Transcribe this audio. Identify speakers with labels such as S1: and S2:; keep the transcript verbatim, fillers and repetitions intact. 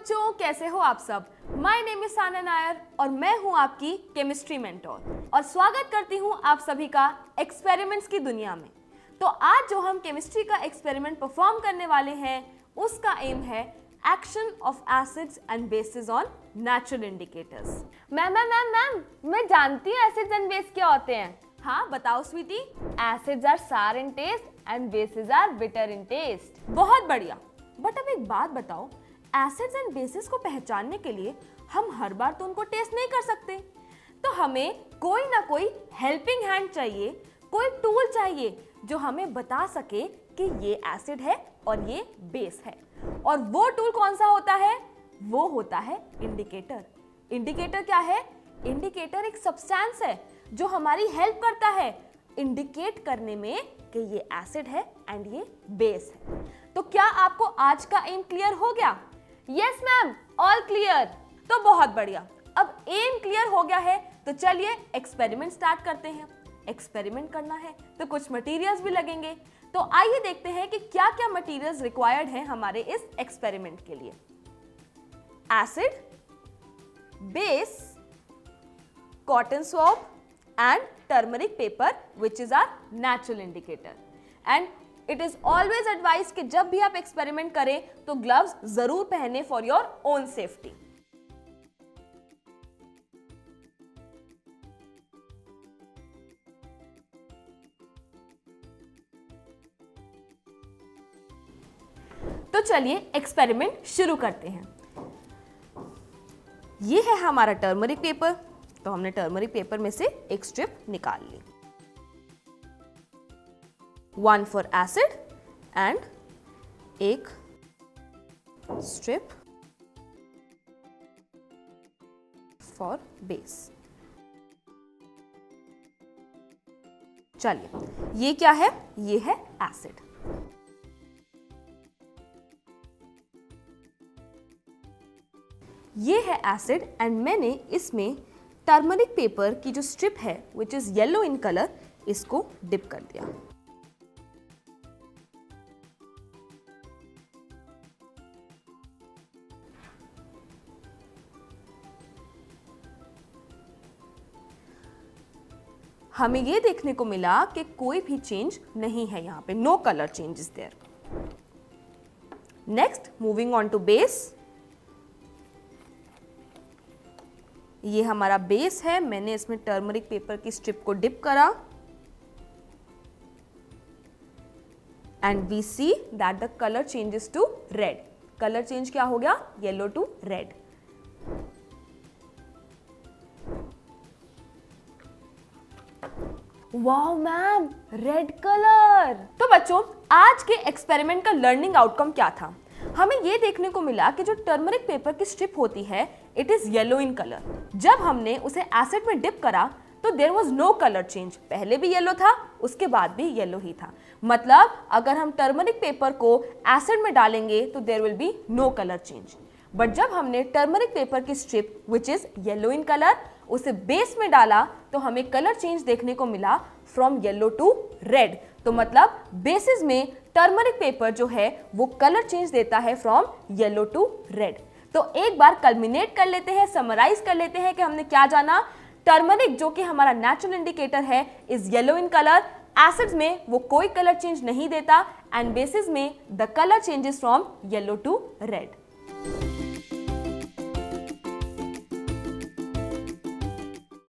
S1: बच्चों, कैसे हो आप सब। My name is Sana Nair और मैं हूं आपकी केमिस्ट्री मेंटोर और स्वागत करती हूं आप सभी का एक्सपेरिमेंट्स की दुनिया में। तो आज जो हम केमिस्ट्री का एक्सपेरिमेंट परफॉर्म करने वाले हैं उसका एम है action of acids and bases on natural indicators. Ma'am ma'am ma'am ma'am मैं जानती हूँ एसिड्स एंड बेस क्या होते हैं। हाँ बताओ Sweety. Acids are sour in taste and bases are bitter in taste. बहुत बढ़िया। बट अब एक बात बताओ, एसिड्स एंड बेसिस को पहचानने के लिए हम हर बार तो उनको टेस्ट नहीं कर सकते, तो हमें कोई ना कोई हेल्पिंग हैंड चाहिए, कोई टूल चाहिए जो हमें बता सके कि ये एसिड है और ये बेस है। और वो टूल कौन सा होता है? वो होता है इंडिकेटर। इंडिकेटर क्या है? इंडिकेटर एक सब्सटेंस है जो हमारी हेल्प करता है इंडिकेट करने में कि ये एसिड है एंड ये बेस है। तो क्या आपको आज का एम क्लियर हो गया? Yes ma'am, all clear. तो बहुत बढ़िया। अब एम क्लियर हो गया है तो चलिए एक्सपेरिमेंट स्टार्ट करते हैं। एक्सपेरिमेंट करना है तो कुछ मटेरियल्स भी लगेंगे, तो आइए देखते हैं कि क्या क्या मटेरियल्स रिक्वायर्ड हैं हमारे इस एक्सपेरिमेंट के लिए। Acid, base, cotton swab and turmeric paper which is our natural indicator. And it is always advised कि जब भी आप एक्सपेरिमेंट करें तो ग्लव्स जरूर पहने for your own safety. तो चलिए एक्सपेरिमेंट शुरू करते हैं। ये है हमारा टर्मरिक पेपर। तो हमने टर्मरिक पेपर में से एक स्ट्रिप निकाल ली। वन फॉर एसिड एंड एक स्ट्रिप फॉर बेस। चलिए, ये क्या है? ये है एसिड। ये है एसिड एंड मैंने इसमें टर्मरिक पेपर की जो स्ट्रिप है which is yellow in colour, इसको डिप कर दिया। हमें ये देखने को मिला कि कोई भी चेंज नहीं है यहां पे, no colour change is there. Next, moving on to base. ये हमारा बेस है। मैंने इसमें टर्मरिक पेपर की स्ट्रिप को डिप करा and we see that the colour changes to red. Colour change क्या हो गया? Yellow to red. Wow ma'am, red colour. तो बच्चों, आज के एक्सपेरिमेंट का लर्निंग आउटकम क्या था? हमें यह देखने को मिला कि जो टर्मरिक पेपर की स्ट्रिप होती है it is yellow in colour. जब हमने उसे एसिड में डिप करा तो there was no colour change. पहले भी येलो था, उसके बाद भी येलो ही था। मतलब अगर हम टर्मरिक पेपर को एसिड में डालेंगे तो there will be no colour change. But जब हमने टर्मरिक पेपर की strip which is yellow in colour उसे बेस में डाला तो हमें कलर चेंज देखने को मिला फ्रॉम येलो टू रेड। तो मतलब बेसिस में टर्मरिक पेपर जो है वो कलर चेंज देता है फ्रॉम येलो टू रेड। तो एक बार कल्मिनेट कर लेते हैं, समराइज कर लेते हैं कि हमने क्या जाना। टर्मरिक जो कि हमारा नेचुरल इंडिकेटर है is yellow in colour. Acids में वो कोई कलर चेंज नहीं देता एंड बेसिस में the colour changes from yellow to red.